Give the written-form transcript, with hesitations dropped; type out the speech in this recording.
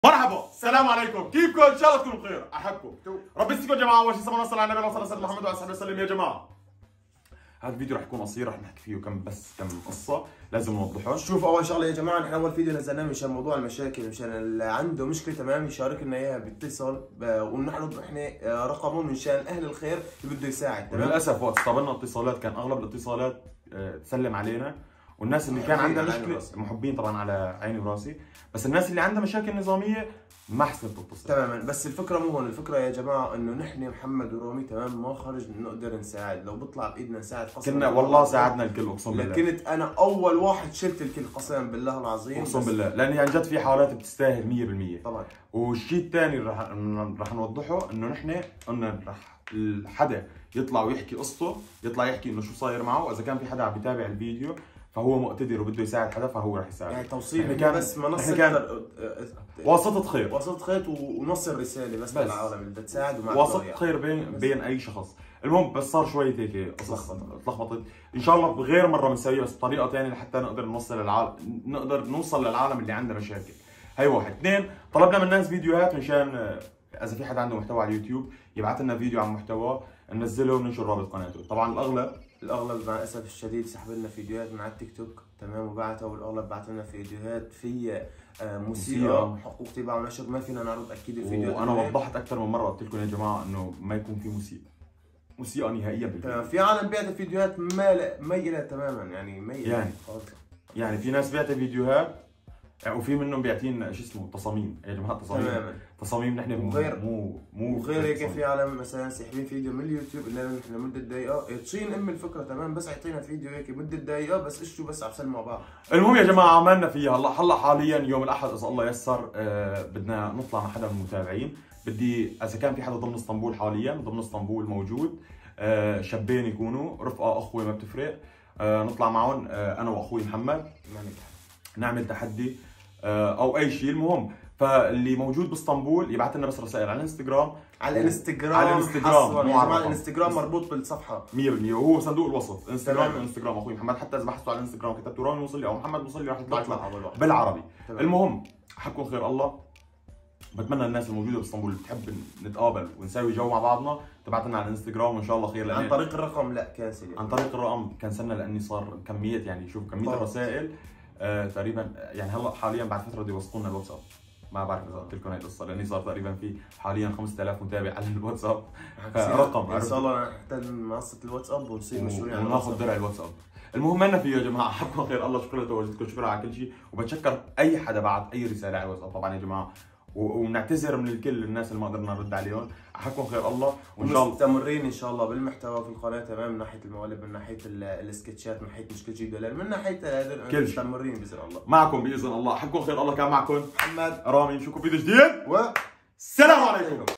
مرحبا، السلام عليكم، كيفكم؟ ان شاء الله تكونوا بخير، احبكم، ربي يستركم يا جماعه. اول شيء صلى الله على النبي صلى الله عليه محمد وعلى اله وسلم. يا جماعه هذا الفيديو رح يكون قصير، رح نحكي فيه كم قصه لازم نوضحهم. شوف، اول شغله يا جماعه، نحن اول فيديو نزلناه مشان موضوع المشاكل، مشان اللي عنده مشكله تمام يشاركنا اياها بيتصل ونحن نحن رقمه مشان اهل الخير اللي بده يساعد. تمام. للاسف وقت استقبلنا اتصالات كان اغلب الاتصالات تسلم علينا، والناس اللي كان عندها مشكله محبين طبعا على عيني وراسي، بس الناس اللي عندها مشاكل نظاميه ما حسنت تتصل تماما. بس الفكره مو هون، الفكره يا جماعه انه نحن محمد ورومي تمام ما خرج نقدر نساعد، لو بيطلع بايدنا نساعد قسما كنا والله ساعدنا الكل اقسم بالله. كنت انا اول واحد شلت الكل قسما بالله العظيم، اقسم بالله، لان عن جد في حالات بتستاهل 100%. طبعا. والشيء الثاني رح نوضحه انه نحن قلنا رح حدا يطلع ويحكي قصته، يطلع يحكي انه شو صاير معه، واذا كان في حدا عم بيتابع الفيديو فهو مقتدر وبده يساعد حدا فهو رح يساعد. يعني توصيل كان بس منصه واسطة خير، واسطة خير ونوصل رسالة بس للعالم اللي بدها تساعد واسطة خير بين اي شخص. المهم بس صار شوي هيك قصص تلخبطت، ان شاء الله بغير مرة بنسويها بس بطريقة ثانية لحتى نقدر نوصل للعالم اللي عنده مشاكل. هي واحد. اثنين، طلبنا من الناس فيديوهات مشان اذا في حدا عنده محتوى على اليوتيوب يبعث لنا فيديو عن محتوى ننزله وننشر رابط قناته. طبعا الاغلب مع الاسف الشديد سحب لنا فيديوهات من على التيك توك، تمام، وبعتها، والاغلب بعث لنا فيديوهات في موسيقى حقوق طباعه ونشر، ما فينا نعرض اكيد الفيديوهات. وانا وضحت اكثر من مره، قلت لكم يا جماعه انه ما يكون في موسيقى نهائيا بالفيديو. في عالم بيعت فيديوهات ميلة تماما، يعني ميلة خالص. يعني في ناس بيعت فيديوهات وفي منهم بيعطينا شو اسمه تصاميم يا جماعه، تصاميم نحن مو وغير هيك في عالم مثلا ساحبين فيديو من اليوتيوب اللي نحن مده دقيقه تشين الفكره، تمام، بس يعطينا فيديو هيك مده دقيقه بس اشتو بس عم سلموا بعض. المهم يا جماعه عملنا فيها هلا حاليا يوم الاحد اذا الله يسر بدنا نطلع مع حدا من المتابعين. بدي اذا كان في حدا ضمن اسطنبول، حاليا ضمن اسطنبول موجود، شابين يكونوا رفقه اخوه ما بتفرق، نطلع معهم انا واخوي محمد نعمل تحدي او اي شيء. المهم فاللي موجود باسطنبول يبعث لنا بس رسائل على الانستغرام. على الانستغرام مو على الانستغرام مربوط بالصفحه 100%، وهو صندوق الوسط انستغرام اخوي محمد. حتى اذا بحثتوا على الانستغرام كتبتوا رامي مصلي او محمد مصلي راح يطلع لكم بالعربي. المهم حكم خير الله، بتمنى الناس الموجوده باسطنبول بتحب نتقابل ونساوي جو مع بعضنا تبعت لنا على الانستغرام وان شاء الله خير. عن طريق الرقم لا كنسل، عن طريق الرقم كنسلنا لاني صار كميه، يعني شوف كميه الرسائل تقريبا، يعني هلا حاليا بعد فتره بده يوثقوا لنا الواتساب. ما بعرف اذا قلت لكم هاي القصه لاني صار تقريبا في حاليا 5000 متابع على الواتساب، رقم ان شاء الله نحتاج منصه الواتساب ونصير مشهورين وناخذ درع الواتساب. المهم منا فيه يا جماعه، حبكم خير الله، شكرا لتواجدكم، شكرا على كل شيء، وبتشكر اي حدا بعت اي رساله على الواتساب طبعا يا جماعه، وبنعتذر من الكل الناس اللي ما قدرنا نرد عليهم. حكم خير الله، وان شاء الله مستمرين ان شاء الله بالمحتوى في القناه، تمام، من ناحيه الموالد، من ناحيه السكتشات، من ناحيه مشكل جيب دولار، من ناحيه مستمرين باذن الله معكم باذن الله. حكم خير الله، كان معكم محمد رامي، نشوفكم فيديو جديد و السلام عليكم.